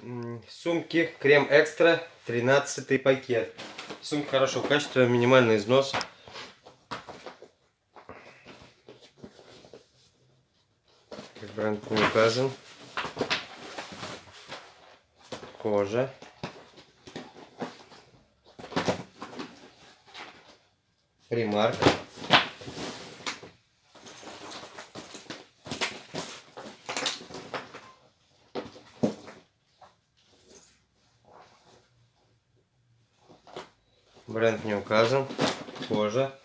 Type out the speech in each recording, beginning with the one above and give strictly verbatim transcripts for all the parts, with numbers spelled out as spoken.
Сумки Крем Экстра, тринадцатый пакет. Сумка хорошего качества, минимальный износ. Как бренд не указан. Кожа. Примарк. Бренд не указан. Кожа.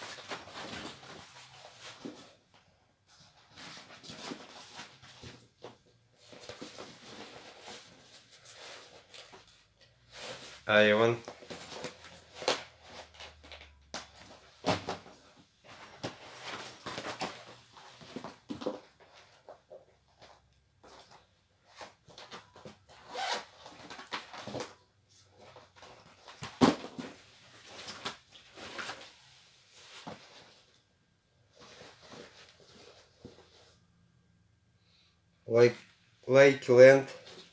Айвон. Лайк, Лайкленд.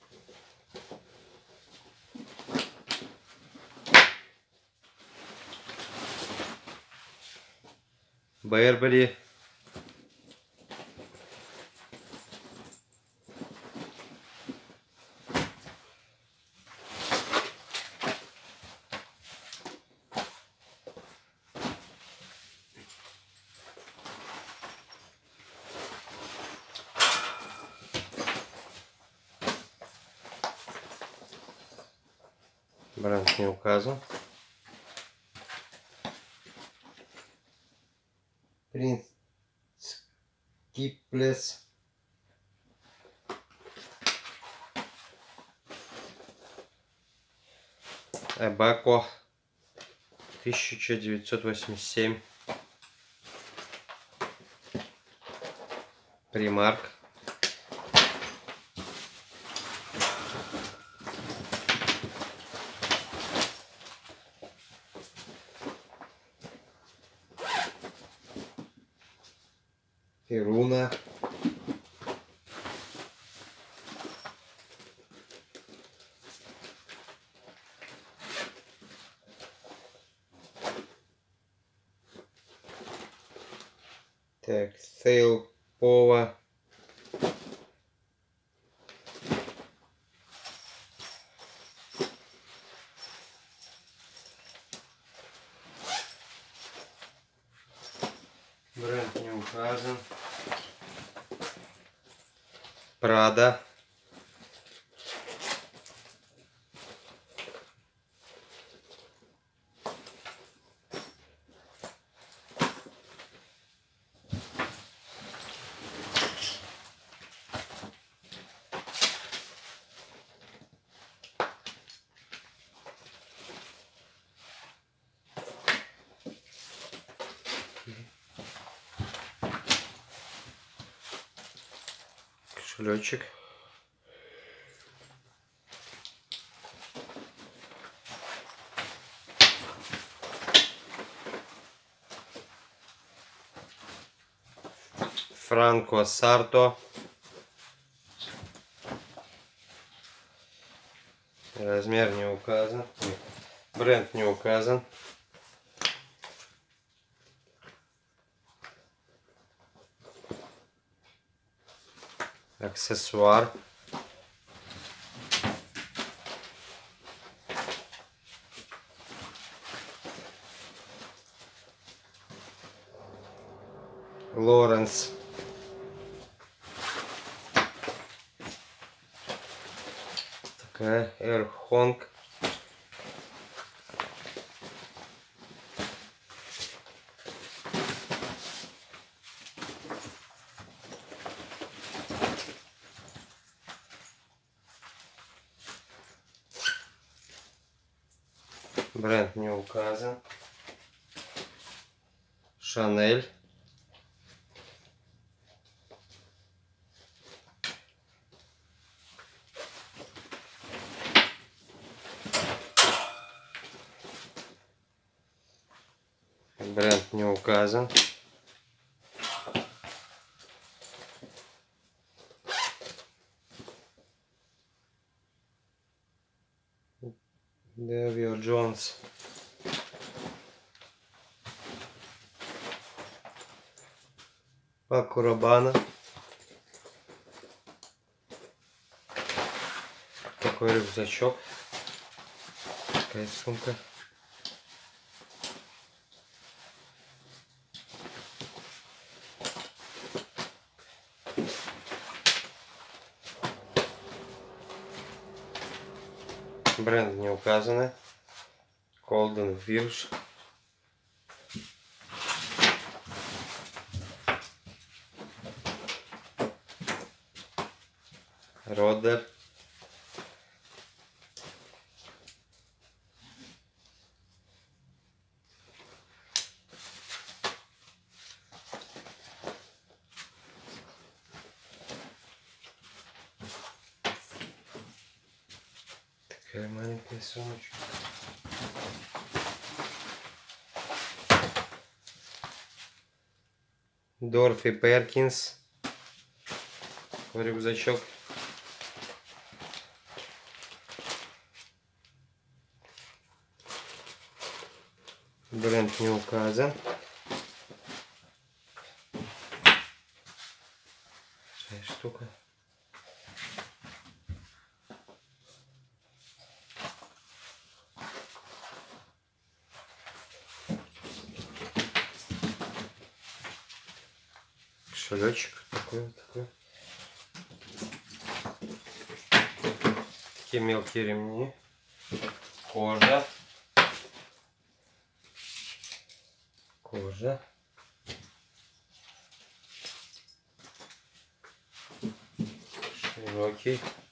Бербери. Бренд не указан. Принц Киплес. Эбако. тысяча девятьсот восемьдесят семь. Примарк. Ируна. Так, Сейл Пова. Бренд не указан. Прада. Кошелечек. Франко Сарто. Размер не указан. Бренд не указан. Аксессуар. Лоренс. Такая Эрхонг. Бренд не указан. Шанель. Бренд не указан. Дэвид Джонс. Пако Рабана. Такой рюкзачок. Такая сумка. Бренд не указаны. Golden Virch. Родер. Такая маленькая сумочка. Дорфи Перкинс. Рюкзачок. Бренд не указан. Такая штука. Кошелечек такой вот такой. Такие мелкие ремни. Кожа. Кожа. Широкий.